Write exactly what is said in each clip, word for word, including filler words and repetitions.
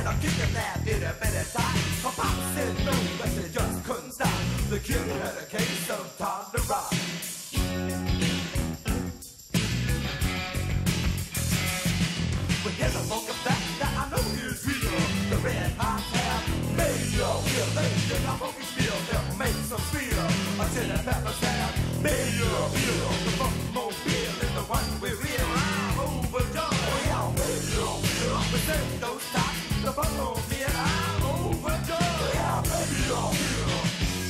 a kicking that itty bitty top. My pop said no, but they just couldn't stop. The kid had a case of Todd the Rock. But here's a funky fact that I know is real. The red hot tab made your feel. They did not funky feel, they'll make some feel. A chili pepper tab made your feel. The Funkmobile is the one we real. I'm overjoyed. We all made your feel. We send those tops. The Funkmobile, I'm overjoyed. We all made your feel.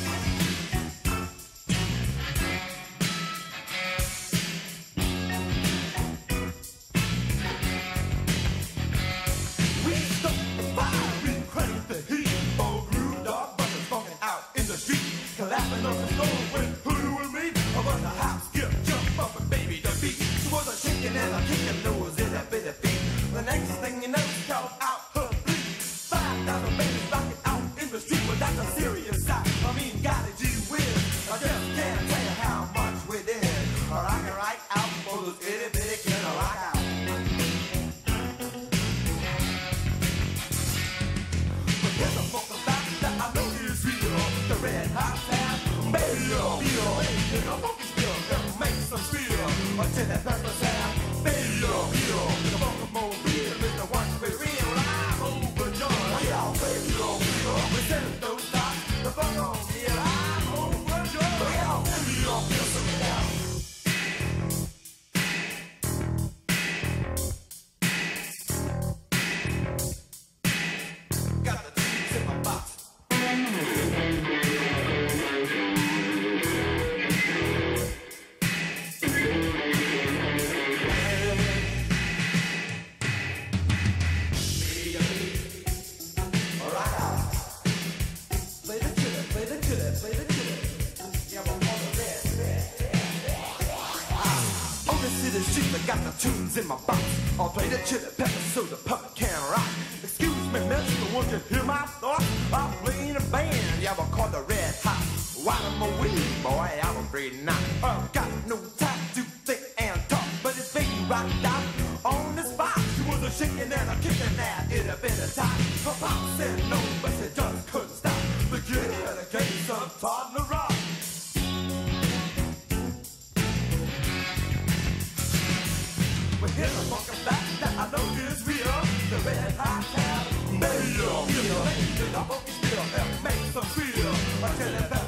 Clapping on the stone with Hoodoo and me. I was a hop, skip, jump up and baby the beat. She was a chicken and a kicking nose in a bit of feet. The next thing you know, she called out her bleed. Five thousand babies rocking out in the street. Well, that's a serious sight. I mean, golly gee whiz. I just can't tell you how much we did. Rockin' right out for those itty bitty kids to rock out. But here's a funky fact that I know is real. The red hot tab, baby, feel, baby, the funky feel, they'll make some feel. A chili pepper tab, baby, feel, the Funkmobile is the one we real. I'm overjoyed. We all baby, feel, we send those tops, the Funkmobile, I'm overjoyed. We all baby, feel, so get out. Got the tunes in my box. The sheep that got the tunes in my box. I'll play the chili pepper so the puppet can rock. Excuse me, mister, won't you hear my thoughts? I'm playing a band, yeah, we'll call the Red Hot. While I'm a wee boy, I'm afraid not. I've got no time to think and talk, but it's baby rocked out on the spot. She was a shaking and a kicking that it'd have been a time. Her pop said no, but she just couldn't stop. The kid had a case of Todd the Rock. But here's a funky fact that I know is real. The red hot tab, baby, feel, baby, the funky feel, it makes them feel.